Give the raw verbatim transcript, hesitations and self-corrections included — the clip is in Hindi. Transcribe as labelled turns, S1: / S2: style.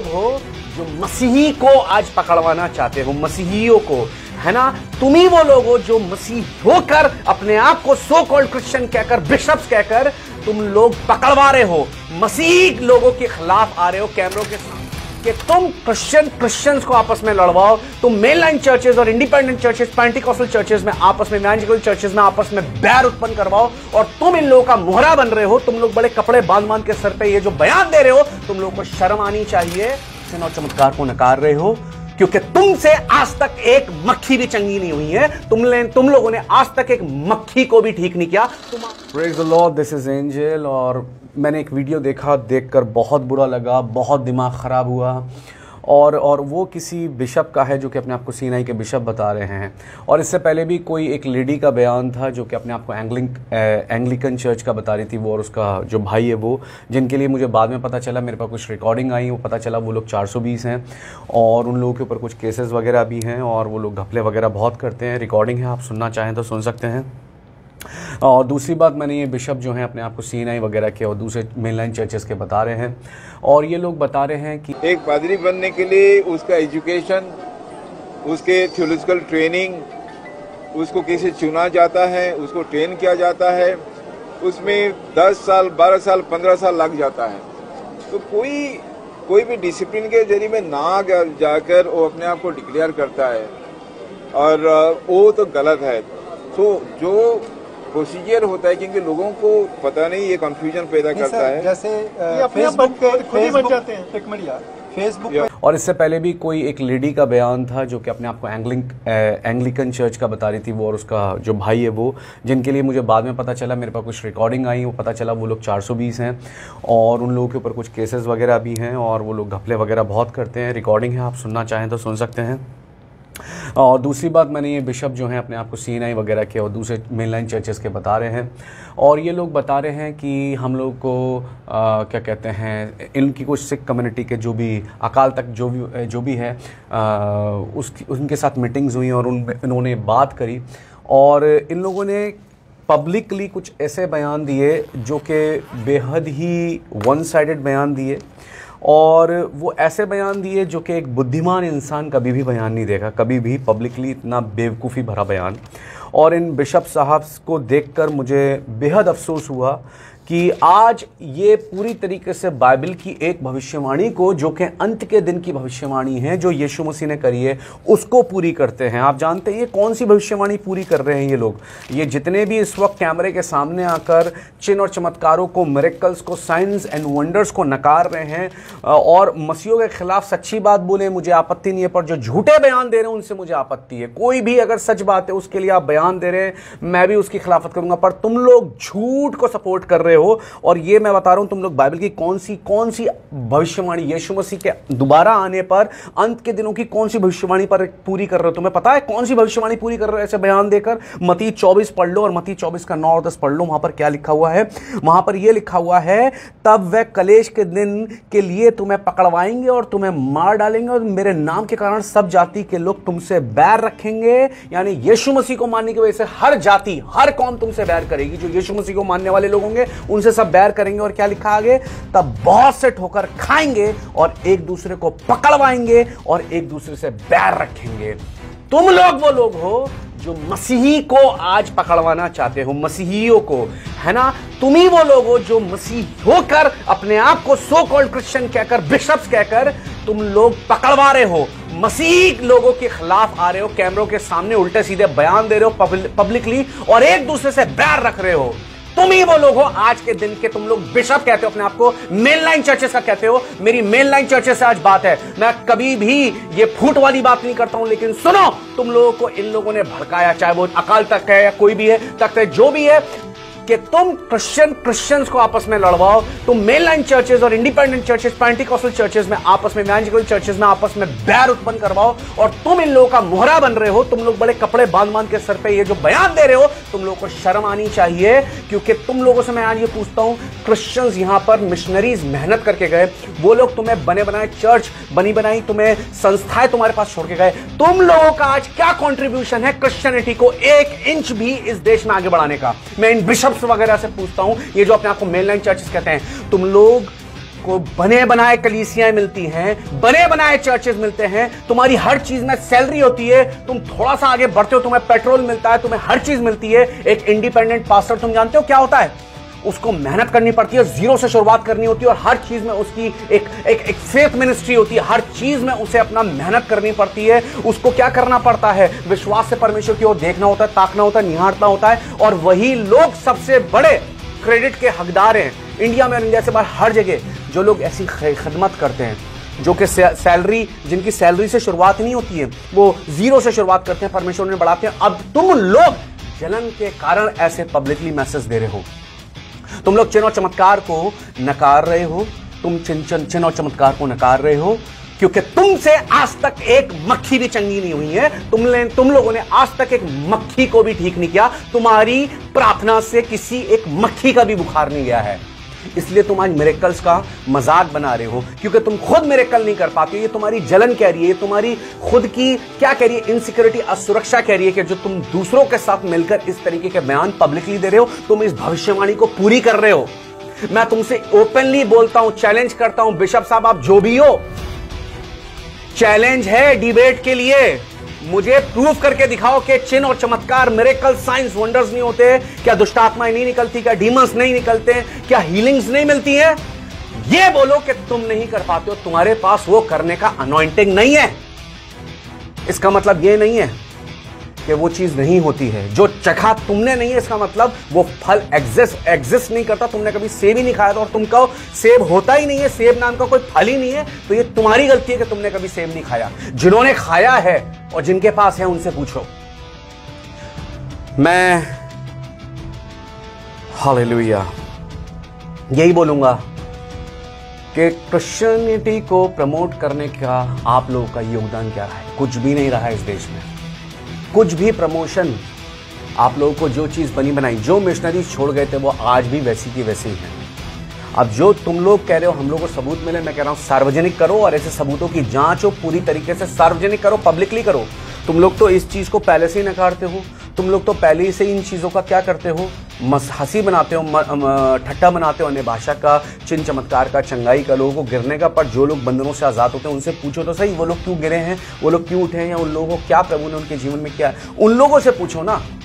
S1: हो जो मसीही को आज पकड़वाना चाहते हो, मसीहियों को, है ना। तुम ही वो लोग हो जो मसीह होकर अपने आप को सो कॉल्ड क्रिश्चियन कहकर, बिशप्स कहकर तुम लोग पकड़वा रहे हो, मसीह लोगों के खिलाफ आ रहे हो कैमरों के सामने कि तुम क्रिश्चियन क्रिश्चियंस को आपस में लड़वाओ, तुम मेन लाइन चर्चेस और इंडिपेंडेंट चर्चेस, पेंटिकॉस्टल चर्चेस में आपस में, इवेंजेलिकल चर्चेस में आपस में बैर उत्पन्न करवाओ और तुम इन लोगों का मोहरा बन रहे हो। तुम लोग बड़े कपड़े बांध बांध के सर पे ये जो बयान दे रहे हो, तुम लोगों को शर्म आनी चाहिए। चिन्ह और चमत्कार को नकार रहे हो क्योंकि तुमसे आज तक एक मक्खी भी चंगी नहीं हुई है। तुम तुम लोगों ने आज तक एक मक्खी को भी ठीक नहीं किया। Praise the Lord, this is Angel. और मैंने एक वीडियो देखा, देखकर बहुत बुरा लगा, बहुत दिमाग खराब हुआ। और और वो किसी बिशप का है जो कि अपने आप को सीनाई के बिशप बता रहे हैं। और इससे पहले भी कोई एक लेडी का बयान था जो कि अपने आप को एंग्लिक एंग्लिकन चर्च का बता रही थी, वो और उसका जो भाई है वो, जिनके लिए मुझे बाद में पता चला, मेरे पास कुछ रिकॉर्डिंग आई, वो पता चला वो लोग चार सौ बीस हैं और उन लोगों के ऊपर कुछ केसेस वगैरह भी हैं और वो लोग घपले वगैरह बहुत करते हैं। रिकॉर्डिंग है, आप सुनना चाहें तो सुन सकते हैं। और दूसरी बात, मैंने ये बिशप जो हैं अपने आप को सीनाई वगैरह के और दूसरे मेनलाइन चर्चेस के बता रहे हैं और ये लोग बता रहे हैं कि
S2: एक पादरी बनने के लिए उसका एजुकेशन, उसके थियोलॉजिकल ट्रेनिंग, उसको कैसे चुना जाता है, उसको ट्रेन किया जाता है, उसमें दस साल, बारह साल, पंद्रह साल लग जाता है। तो कोई कोई भी डिसिप्लिन के जरिए में ना जाकर वो अपने आप को डिक्लेयर करता है और वो तो गलत है। तो जो प्रोसीजर होता है, क्योंकि लोगों को पता नहीं, ये कंफ्यूजन पैदा करता है।
S3: जैसे फेसबुक पे खुद ही बन जाते हैं, एक मिनट यार, फेसबुक।
S1: और इससे पहले भी कोई एक लेडी का बयान था जो कि अपने आप को एंग्लिक एंग्लिकन चर्च का बता रही थी, वो और उसका जो भाई है वो, जिनके लिए मुझे बाद में पता चला, मेरे पास कुछ रिकॉर्डिंग आई, वो पता चला वो लोग चार सौ बीस हैं और उन लोगों के ऊपर कुछ केसेस वगैरह भी हैं और वो लोग घपले वगैरह बहुत करते हैं। रिकॉर्डिंग है, आप सुनना चाहें तो सुन सकते हैं। और दूसरी बात, मैंने ये बिशप जो हैं अपने आप को सीनाई वगैरह के और दूसरे मेनलाइन चर्चेस के बता रहे हैं और ये लोग बता रहे हैं कि हम लोग को आ, क्या कहते हैं, इनकी कुछ सिख कम्युनिटी के जो भी अकाल तक जो भी जो भी है आ, उसकी उनके साथ मीटिंग्स हुई और उन इन्होंने बात करी और इन लोगों ने पब्लिकली कुछ ऐसे बयान दिए जो कि बेहद ही वन साइडेड बयान दिए और वो ऐसे बयान दिए जो कि एक बुद्धिमान इंसान कभी भी बयान नहीं देगा, कभी भी पब्लिकली इतना बेवकूफ़ी भरा बयान। और इन बिशप साहब को देखकर मुझे बेहद अफसोस हुआ कि आज ये पूरी तरीके से बाइबल की एक भविष्यवाणी को, जो कि अंत के दिन की भविष्यवाणी है जो यीशु मसीह ने करी है, उसको पूरी करते हैं। आप जानते हैं ये कौन सी भविष्यवाणी पूरी कर रहे हैं ये लोग? ये जितने भी इस वक्त कैमरे के सामने आकर चिन्ह और चमत्कारों को, मिरेकल्स को, साइंस एंड वंडर्स को नकार रहे हैं और मसीहों के खिलाफ सच्ची बात बोले, मुझे आपत्ति नहीं है, पर जो झूठे बयान दे रहे हैं उनसे मुझे आपत्ति है। कोई भी अगर सच बात है उसके लिए आप बयान दे रहे हैं, मैं भी उसकी खिलाफत करूंगा, पर तुम लोग झूठ को सपोर्ट कर रहे हो। और ये मैं बता रहा हूं, तुम लोग बाइबल की कौन सी कौन सी भविष्यवाणी, यीशु मसीह के दोबारा आने पर, अंत के दिनों की कौन सी भविष्यवाणी पर पूरी कर रहे हो? तुम्हें पता है कौन सी भविष्यवाणी पूरी कर रहे हो ऐसे बयान देकर? मत्ती चौबीस पढ़ लो और मत्ती चौबीस का नौ और दस पढ़ लो। वहां पर क्या लिखा हुआ है? वहां पर यह लिखा हुआ है, तब वह कलेश के दिन के लिए तुम्हें पकड़वाएंगे और तुम्हें मार डालेंगे और मेरे नाम के कारण सब जाति के लोग तुमसे बैर रखेंगे। यानी यीशु मसीह को मानने की वजह से हर जाति, हर कौम तुमसे बैर करेगी। जो यीशु मसीह को मानने वाले लोग होंगे उनसे सब बैर करेंगे। और क्या लिखा आगे? तब बहुत से ठोकर खाएंगे और एक दूसरे को पकड़वाएंगे और एक दूसरे से बैर रखेंगे। तुम लोग वो लोग हो जो मसीही को आज पकड़वाना चाहते हो, मसीहियों को, है ना। तुम ही वो लोग हो जो मसीह होकर अपने आप को सो कॉल्ड क्रिश्चियन कहकर, बिशप्स कहकर तुम लोग पकड़वा रहे हो, मसीह लोगों के खिलाफ आ रहे हो, कैमरों के सामने उल्टे सीधे बयान दे रहे हो पब्लिकली और एक दूसरे से बैर रख रहे हो। तुम ही वो लोग हो आज के दिन के, तुम लोग बिशप कहते हो अपने आप को, मेनलाइन चर्चेस का कहते हो। मेरी मेनलाइन चर्चेस से आज बात है, मैं कभी भी ये फूट वाली बात नहीं करता हूं, लेकिन सुनो, तुम लोगों को इन लोगों ने भड़काया, चाहे वो अकाल तक है या कोई भी है, तक है, जो भी है, कि तुम क्रिश्चियन क्रिश्चियंस को आपस में लड़वाओ, तुम मेनलाइन चर्चेस और इंडिपेंडेंट चर्चेस, पेंटिकॉस्टल चर्चेस में आपस में, इवेंजेलिकल चर्चेस में आपस में बैर उत्पन्न करवाओ और तुम इन लोगों का मोहरा बन रहे हो। तुम लोग बड़े कपड़े बांध बांध के सर पे ये जो बयान दे रहे हो, तुम लोगों को शर्म आनी चाहिए। क्योंकि तुम लोगों से मैं आज ये पूछता हूं, क्रिश्चियंस यहां पर मिशनरीज मेहनत करके गए, वो लोग तुम्हें बने बनाए चर्च बनी बनाई, तुम्हें संस्थाएं तुम्हारे पास छोड़ के गए, तुम लोगों का आज क्या कॉन्ट्रीब्यूशन है क्रिश्चियनिटी को एक इंच भी इस देश में आगे बढ़ाने का? मैं इन बिशप्स वगैरह से पूछता हूं, ये जो अपने आप को मेनलाइन चर्चेस कहते हैं, तुम लोग को बने बनाए कलीसियाएं मिलती हैं, बने बनाए चर्चेस मिलते हैं, तुम्हारी हर चीज में सैलरी होती है, तुम थोड़ा सा आगे बढ़ते हो तुम्हें पेट्रोल मिलता है, तुम्हें हर चीज मिलती है। एक इंडिपेंडेंट पास्टर तुम जानते हो क्या होता है? उसको मेहनत करनी पड़ती है, जीरो से शुरुआत करनी होती है और हर चीज में उसकी एक एक एक फेथ मिनिस्ट्री होती है, हर चीज में उसे अपना मेहनत करनी पड़ती है। उसको क्या करना पड़ता है? विश्वास से परमेश्वर की ओर देखना होता है, ताकना होता है, निहारना होता है, और वही लोग सबसे बड़े क्रेडिट के हकदार हैं इंडिया में और इंडिया से बाहर हर जगह। जो लोग ऐसी खिदमत करते हैं, जो कि सैलरी, जिनकी सैलरी से शुरुआत नहीं होती है, वो जीरो से शुरुआत करते हैं, परमेश्वर उन्हें बढ़ाते हैं। अब तुम लोग जलन के कारण ऐसे पब्लिकली मैसेज दे रहे हो, तुम लोग चिन्ह और चमत्कार को नकार रहे हो, तुम चिन्ह चिन्ह और चमत्कार को नकार रहे हो क्योंकि तुमसे आज तक एक मक्खी भी चंगी नहीं हुई है। तुमने तुम लोगों ने आज तक एक मक्खी को भी ठीक नहीं किया। तुम्हारी प्रार्थना से किसी एक मक्खी का भी बुखार नहीं गया है, इसलिए तुम आज मिरेकल्स का मजाक बना रहे हो क्योंकि तुम खुद मिरेकल नहीं कर पाते। ये तुम्हारी जलन कह रही है, तुम्हारी खुद की क्या कह रही है, इनसिक्योरिटी, असुरक्षा कह रही है कि जो तुम दूसरों के साथ मिलकर इस तरीके के बयान पब्लिकली दे रहे हो, तुम इस भविष्यवाणी को पूरी कर रहे हो। मैं तुमसे ओपनली बोलता हूं, चैलेंज करता हूं, बिशप साहब आप जो भी हो, चैलेंज है डिबेट के लिए। मुझे प्रूफ करके दिखाओ कि चिन्ह और चमत्कार, मिरेकल, साइंस, वंडर्स नहीं होते? क्या दुष्ट आत्माएं नहीं निकलती? क्या डीमंस नहीं निकलते? क्या हीलिंग्स नहीं मिलती है? ये बोलो कि तुम नहीं कर पाते हो, तुम्हारे पास वो करने का अनॉइंटिंग नहीं है। इसका मतलब ये नहीं है कि वो चीज नहीं होती है। जो चखा तुमने नहीं है, इसका मतलब वो फल एग्जिस्ट एग्जिस्ट नहीं करता। तुमने कभी सेब ही नहीं खाया था और तुम कहो सेब होता ही नहीं है, सेब नाम का कोई फल ही नहीं है, तो ये तुम्हारी गलती है कि तुमने कभी सेब नहीं खाया। जिन्होंने खाया है और जिनके पास है उनसे पूछो। मैं हालेलुया यही बोलूंगा कि क्रिश्चियनिटी को प्रमोट करने का आप लोगों का योगदान क्या रहा है? कुछ भी नहीं रहा है इस देश में, कुछ भी प्रमोशन। आप लोगों को जो चीज बनी बनाई, जो मिशनरी छोड़ गए थे, वो आज भी वैसी की वैसी हैं। अब जो तुम लोग कह रहे हो हम लोग को सबूत मिले, मैं कह रहा हूं सार्वजनिक करो और ऐसे सबूतों की जांच हो, पूरी तरीके से सार्वजनिक करो, पब्लिकली करो। तुम लोग तो इस चीज को पहले से ही नकारते हो, तुम लोग तो पहले से इन चीजों का क्या करते हो, हंसी बनाते हो, ठट्टा बनाते हो अन्य भाषा का, चिन्ह चमत्कार का, चंगाई का, लोगों को गिरने का। पर जो लोग बंधनों से आजाद होते हैं उनसे पूछो तो सही, वो लोग क्यों गिरे हैं, वो लोग क्यों उठे हैं, या उन लोगों को क्या प्रभु ने उनके जीवन में किया है, उन लोगों से पूछो ना।